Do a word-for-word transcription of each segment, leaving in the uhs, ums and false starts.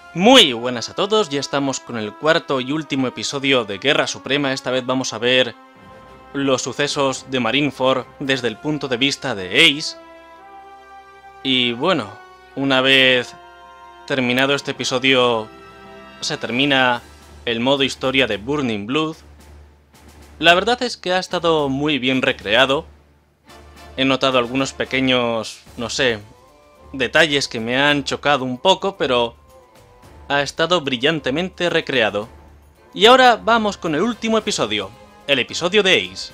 Muy buenas a todos, ya estamos con el cuarto y último episodio de Guerra Suprema. Esta vez vamos a ver los sucesos de Marineford desde el punto de vista de Ace. Y bueno, una vez terminado este episodio, se termina el modo historia de Burning Blood. La verdad es que ha estado muy bien recreado. He notado algunos pequeños, no sé, detalles que me han chocado un poco, pero ha estado brillantemente recreado. Y ahora vamos con el último episodio, el episodio de Ace.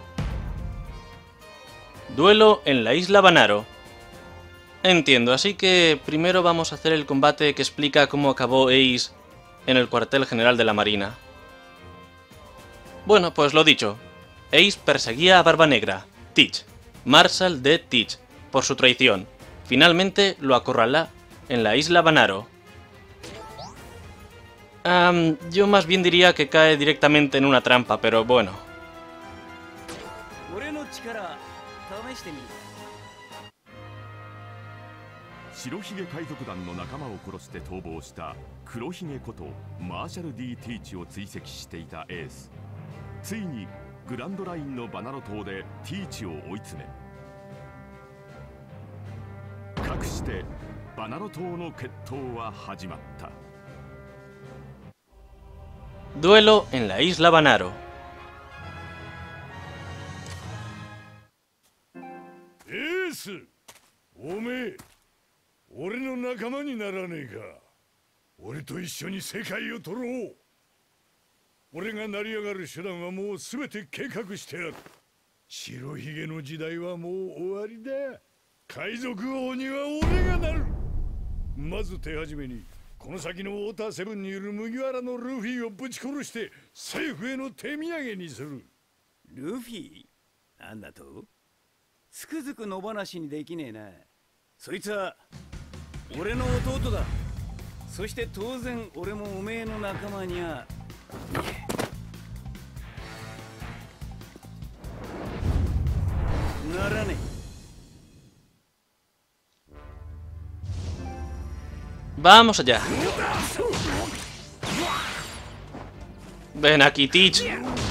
Duelo en la isla Banaro. Entiendo, así que primero vamos a hacer el combate que explica cómo acabó Ace en el cuartel general de la Marina. Bueno, pues lo dicho, Ace perseguía a Barba Negra, Teach, Marshal de Teach, por su traición. Finalmente lo acorrala en la isla Banaro. Um, yo más bien diría que cae directamente en una trampa, pero bueno. 白ひげ海賊団の仲間を殺して逃亡した黒ひげことマーシャル D ティーチを追跡していたエース。ついにグランドラインのバナロ島でティーチを追い詰め、かくしてバナロ島の決闘は始まった。 Duelo en la isla Banaro. Ace, おめえ、俺の仲間にならねえか。俺と一緒に世界を取ろう。俺が成り上がる手段はもうすべて計画してある。白ひげの時代はもう終わりだ。海賊王には俺がなる。まず手始めに。 この先のウォーターセブンにいる麦わらのルフィをぶち殺して政府への手土産にする。 ルフィなんだと？つくづく野放しにできねえな。そいつは俺の弟だ。そして当然俺もおめえの仲間にゃならねえ。 Vamos allá. Ven aquí, Teach.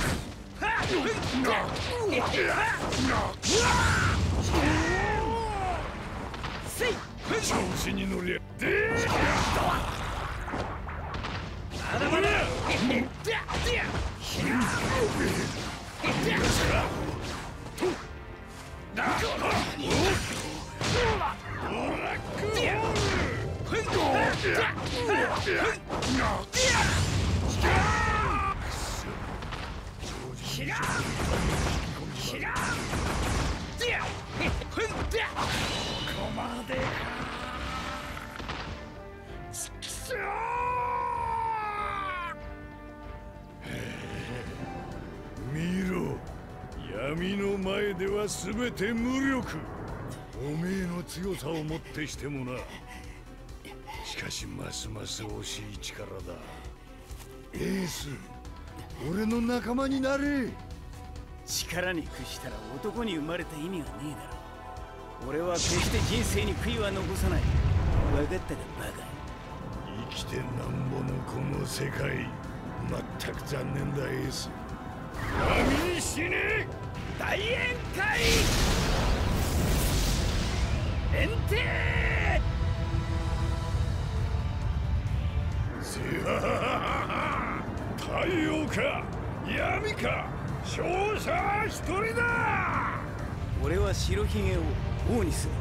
見ろ、闇の前では全て無力。おめえの強さをもってしてもな。 しかしますます惜しい力だ。エース、俺の仲間になれ。 力に屈したら男に生まれた意味はねえだろ。俺は決して人生に悔いは残さない。分かったかバカ。 生きてなんぼのこの世界、全く残念だエース。闇に死ね。大宴会。エンテー。 太陽か闇か勝者は一人だ。 俺は白ひげを王にする。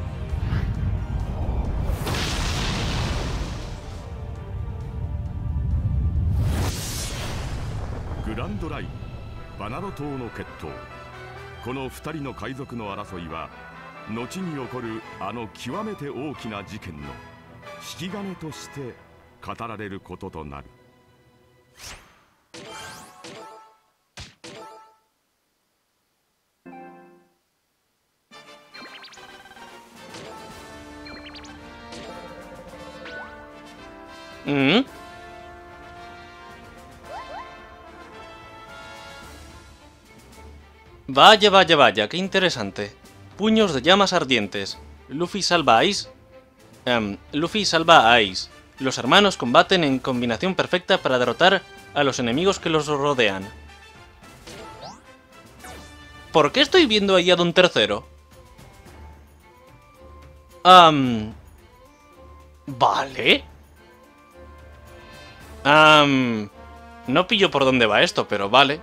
グランドラインバナロ島の決闘。この二人の海賊の争いは後に起こるあの極めて大きな事件の引き金として語られることとなる。 ¿Mm? Vaya, vaya, vaya, qué interesante. Puños de llamas ardientes. Luffy salva a Ace. Um, Luffy salva a Ace. Los hermanos combaten en combinación perfecta para derrotar a los enemigos que los rodean. ¿Por qué estoy viendo ahí a Don Tercero? Um, vale. Um, no pillo por dónde va esto, pero vale.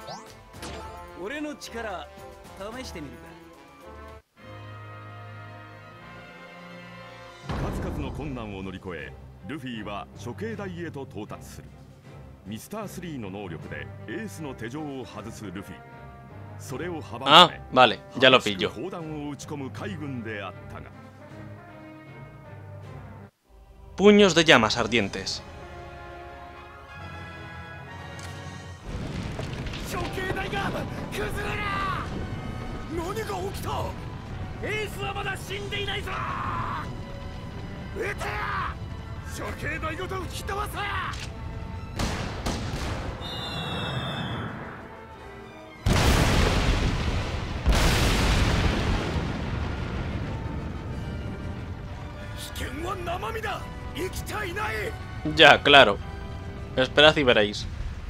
数々の困難を乗り越え、ルフィは処刑台へと到達する。ミスタースリーの能力でエースの手錠を外すルフィ。それを阻むため、 vale, ya lo pillo. 砲弾を撃ち込む海軍であったが。 Puños de llamas ardientes. 処刑台が崩れな。何が起きた？エースはまだ死んでいないぞ。撃てや！処刑台ごと吹き飛ばせ！危険は生身だ！生きちゃいない！ Ya, claro. Esperad y veréis.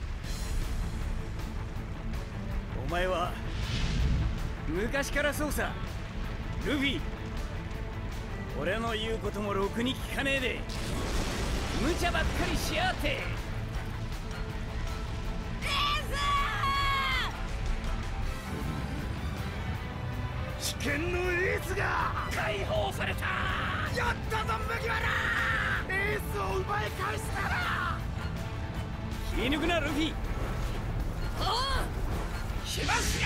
お前は昔からそうさ、ルフィ。俺の言うこともろくに聞かねえで無茶ばっかりしやがって。エース！危険のエースが解放された。やったぞ麦わら！エースを奪い返したら気抜くなルフィ。おうしばし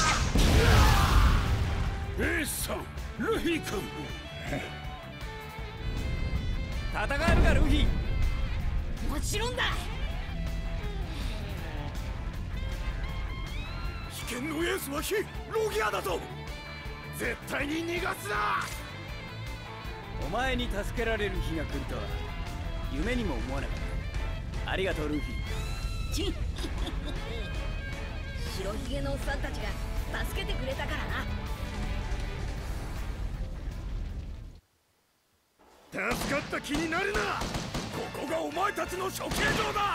ら。 エースさん、ルフィ君。 戦えるかルフィ。 もちろんだ。 危険のエースは非ロギアだぞ。絶対に逃がすな。 お前に助けられる日が来るとは夢にも思わなかった。ありがとうルフィ。 ち白ひげのおっさんたちが助けてくれたからな。 助かった気になるな。ここがお前たちの処刑場だ。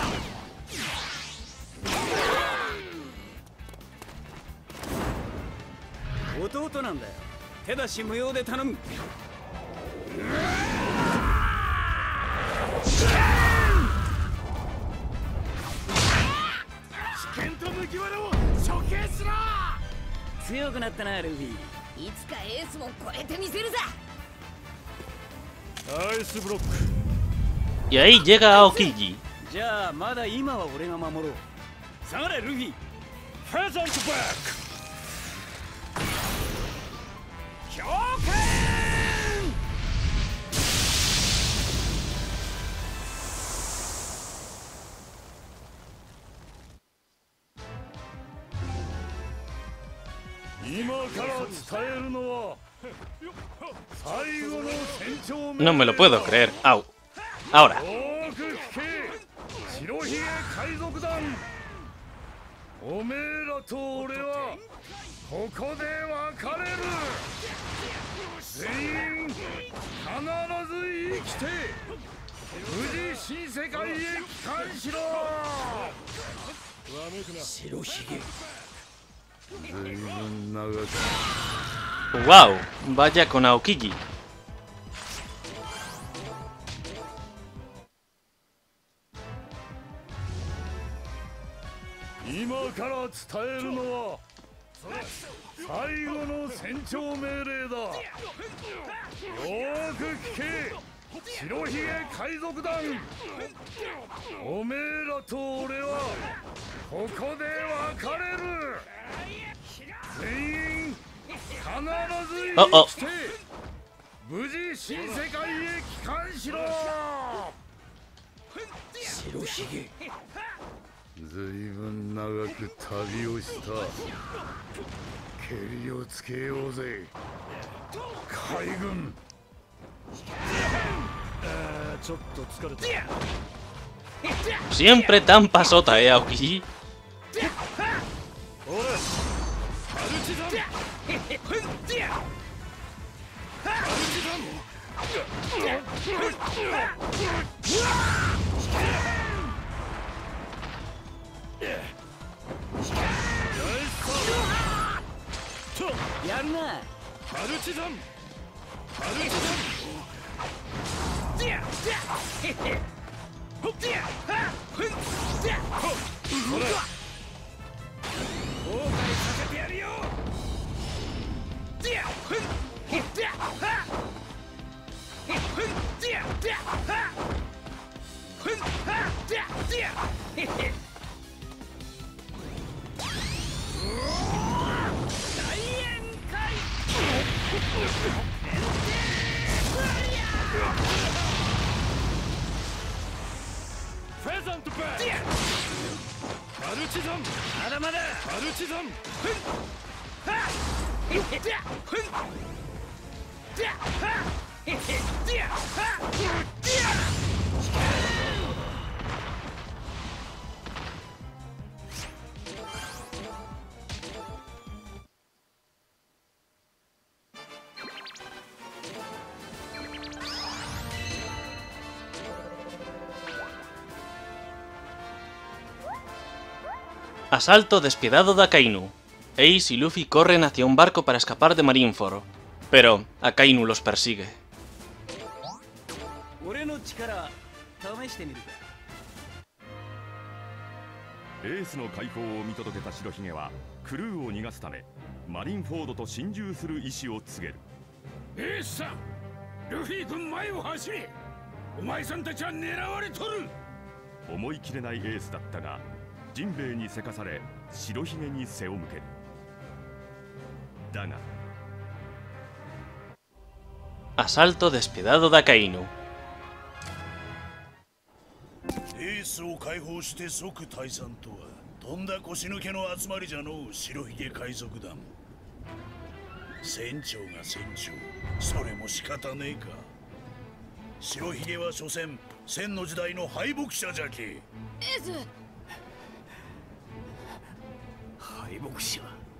弟なんだよ。手出し無用で頼む。 危険と麦わらを処刑しろ。 強くなったなルフィ。 いつかエースも超えてみせるさ。 ナイスブロック。 Y ahí llega Aokiji. じゃあまだ今は俺が守ろう。下がれルフィ。 フェザントバック。強肩。今から伝えるのは最後の戦場命令だ。 No me lo puedo creer. Au. Ahora. よく聞け。白ひげ海賊団。おめえらと俺はここで別れる。全員必ず生きて無事新世界へ帰還しろ。白ひげ。ずいぶん長く。 Wow. Vaya con Aokiji. 今から伝えるのは最後の戦場命令だ。よーく聞け。白ひげ海賊団。おめえらと俺はここで別れる。全員必ず生きて無事新世界へ帰還しろ。白ひげ。 ずいぶん長く旅をした。けりをつけようぜ海軍。あーちょっと疲れた。 Siempre tan pasota, eh, Aokiji. ほらパルチザン。パルチザン。 やるな。 マルチザンマルチザンディアディアヘヘほっディアハッフンディアほっほら後悔させてやるよ。ディアフンヘッディアハッヘッフンディアディアハッフンハッディアディアヘヘ大宴会フェザントバーディアマルチザンまだまだマルチザンフンハッヘヘディアフンディアハッヘヘディアハッディア Asalto despiadado de Akainu. Ace y Luffy corren hacia un barco para escapar de Marineford, pero Akainu los persigue. 俺の力試してみるか。 エースの解放を見届けた白ひげはクルーを逃がすためマリンフォードと心中する意思を告げる。 エースさんルフィ君前を走れ。お前さんたちは狙われとる。 思い切れないエースだったがジンベエにせかされ白ひげに背を向ける。だが Asalto despiadado de Akainu. エースを解放して即退散とはとんだ腰抜けの集まりじゃのう。白ひげ海賊団船長が船長それも仕方ねえか。白ひげは所詮千の時代の敗北者じゃけ。 エース敗北者。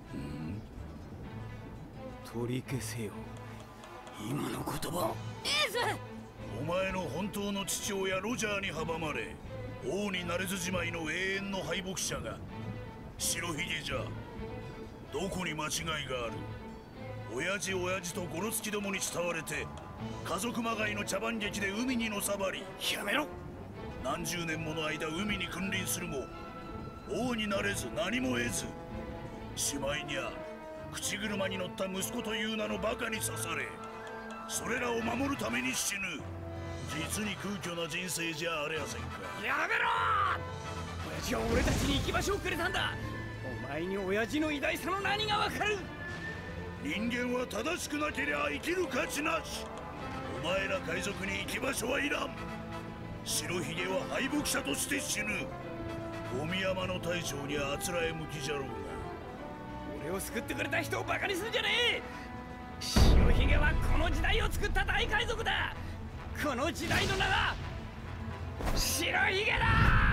取り消せよ今の言葉。 エースお前の本当の父親ロジャーに阻まれ王になれずじまいの永遠の敗北者が白ひげじゃ。どこに間違いがある。親父親父とゴロツキどもに慕われて家族まがいの茶番劇で海にのさばり。 やめろ。 何十年もの間海に君臨するも王になれず何も得ず、しまいにゃ口車に乗った息子という名のバカに刺され、それらを守るために死ぬ。実に空虚な人生じゃありゃせんか。 やめろ。親父は俺たちに行き場所をくれたんだ。お前に親父の偉大さの何がわかる。 人間は正しくなけりゃ生きる価値なし。お前ら海賊に行き場所はいらん。白ひげは敗北者として死ぬ。ゴミ山の大将にあつらえ向きじゃろうが。 俺を救ってくれた人をバカにするんじゃねえ。白ひげはこの時代を作った大海賊だ。この時代の名は白ひげだ。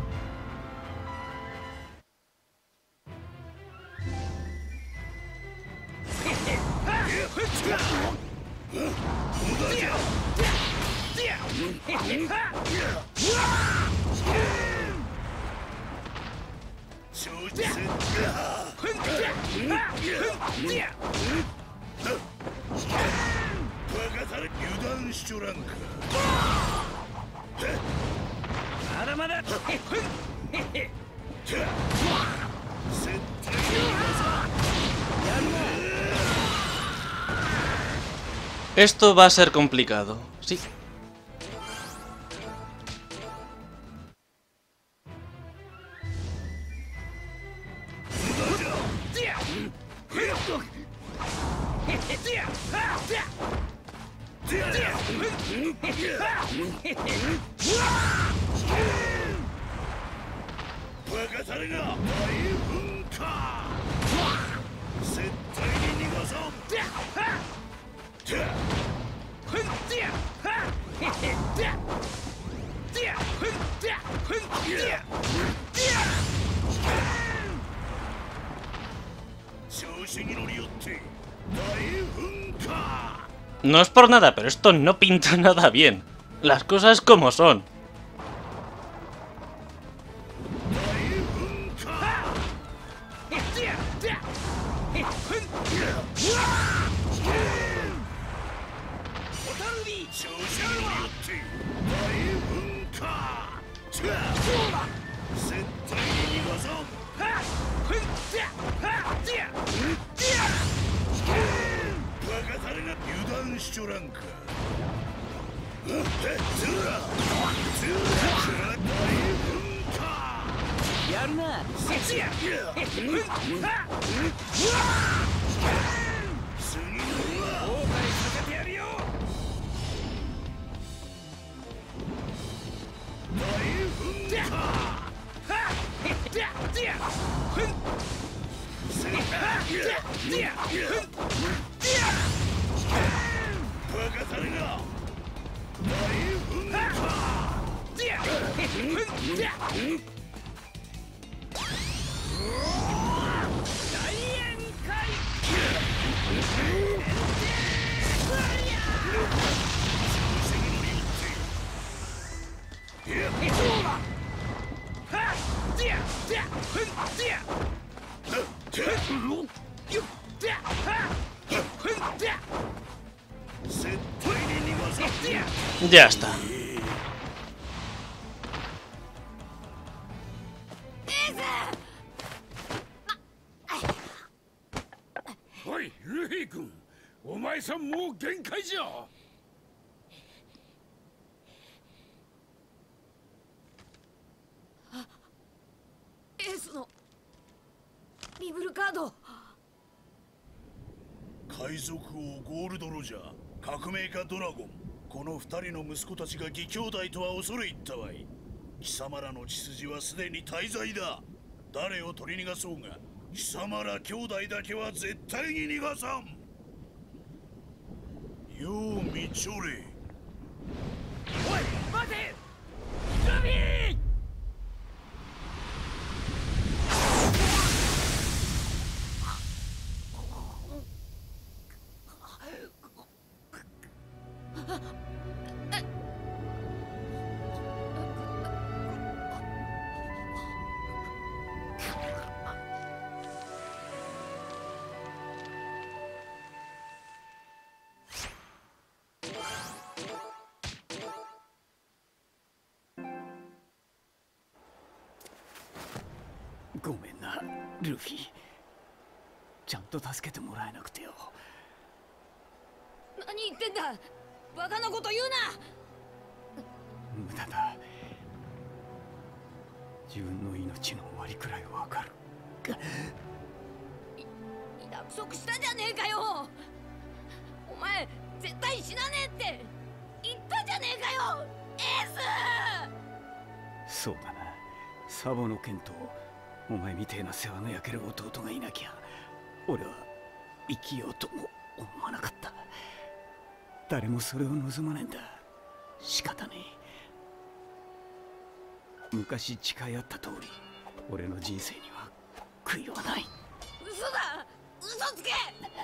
油断しちょらんか。 まだまだ。 Esto va a ser complicado, sí. No es por nada, pero esto no pinta nada bien. Las cosas como son. やるなそっちや後悔させてやるよバカたれが Ya está. おいルフィ君、お前さんもう限界じゃ。 エースのビブルカード。 海賊王ゴールドロジャー、革命家ドラゴン、この二人の息子たちが義兄弟とは恐れ入ったわい。貴様らの血筋はすでに大罪だ。誰を取り逃がそうが貴様ら兄弟だけは絶対に逃がさん。よう見ちょれ。 おい待てルフィごめんなルフィ、ちゃんと助けてもらえなくてよ。 何言ってんだ、バカなこと言うな。 無駄だ。自分の命の終わりくらいわかる。 約束したじゃねえかよ。お前絶対死なねえって言ったじゃねえかよエース。 そうだな、サボの剣とお前みてえな世話の焼ける弟がいなきゃ俺は生きようとも思わなかった。誰もそれを望まねえんだ。仕方ねえ。昔誓い合った通り俺の人生には悔いはない。 嘘だ、嘘つけ。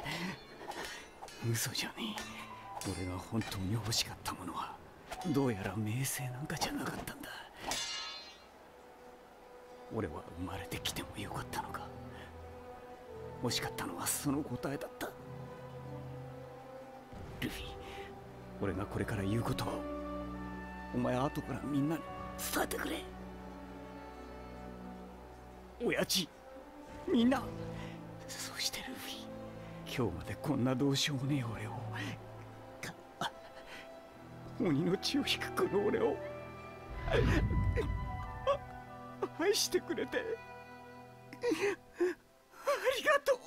嘘じゃねえ。俺が本当に欲しかったものはどうやら名声なんかじゃなかったんだ。俺は生まれてきてもよかったのか。欲しかったのはその答えだった。ルフィ、俺がこれから言うことはお前後からみんなに伝えてくれ。親父、みんな、そしてルフィ、今日までこんなどうしようもねえ俺を、鬼の血を引くこの俺を愛してくれてありがとう。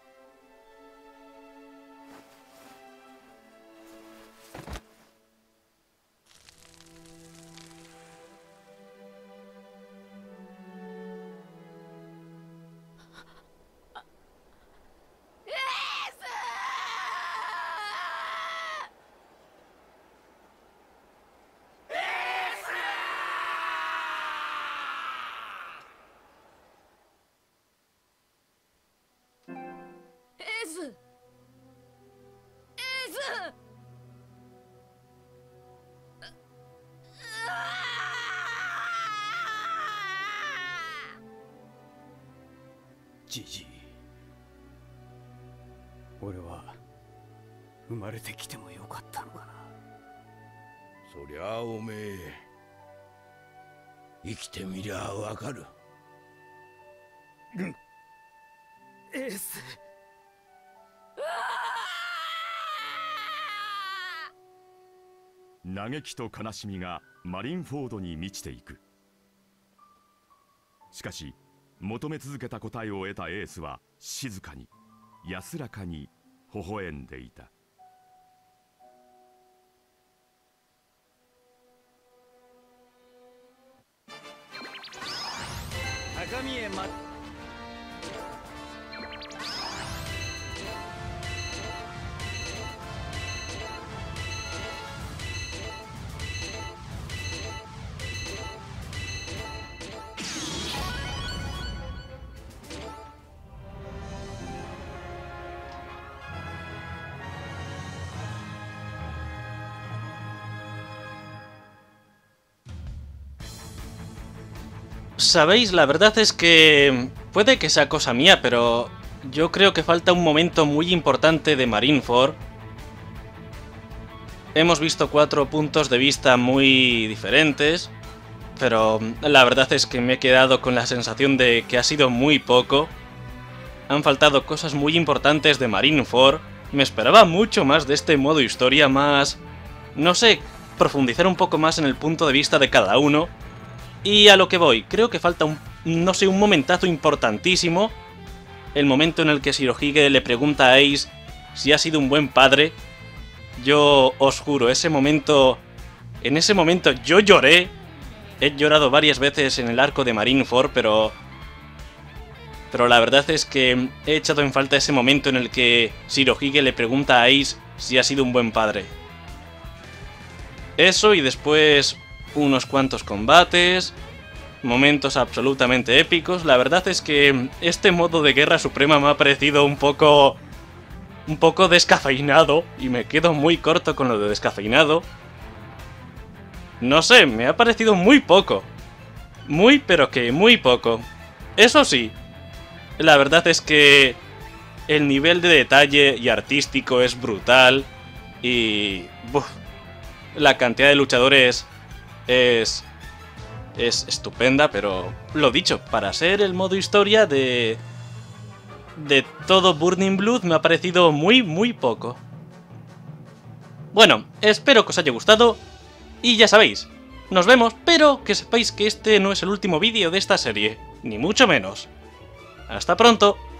じじい、俺は生まれてきてもよかったのかな。 そりゃあおめえ生きてみりゃわかる。 エース、 嘆きと悲しみがマリンフォードに満ちていく。しかし求め続けた答えを得たエースは静かに安らかに微笑んでいた。 高見へま Sabéis, la verdad es que puede que sea cosa mía, pero yo creo que falta un momento muy importante de Marineford. Hemos visto cuatro puntos de vista muy diferentes, pero la verdad es que me he quedado con la sensación de que ha sido muy poco. Han faltado cosas muy importantes de Marineford. Me esperaba mucho más de este modo historia, más... no sé, profundizar un poco más en el punto de vista de cada uno. Y a lo que voy, creo que falta un, no sé, un momentazo importantísimo. El momento en el que Shirohige le pregunta a Ace si ha sido un buen padre. Yo os juro, ese momento... En ese momento yo lloré. He llorado varias veces en el arco de Marineford, pero... Pero la verdad es que he echado en falta ese momento en el que Shirohige le pregunta a Ace si ha sido un buen padre. Eso y después... unos cuantos combates, momentos absolutamente épicos. La verdad es que este modo de Guerra Suprema me ha parecido un poco... un poco descafeinado, y me quedo muy corto con lo de descafeinado. No sé, me ha parecido muy poco. Muy pero que muy poco. Eso sí, la verdad es que el nivel de detalle y artístico es brutal, y... Buf, la cantidad de luchadores... Es, es estupenda, pero lo dicho, para ser el modo historia de, de todo Burning Blood me ha parecido muy, muy poco. Bueno, espero que os haya gustado y ya sabéis, nos vemos, pero que sepáis que este no es el último vídeo de esta serie, ni mucho menos. Hasta pronto.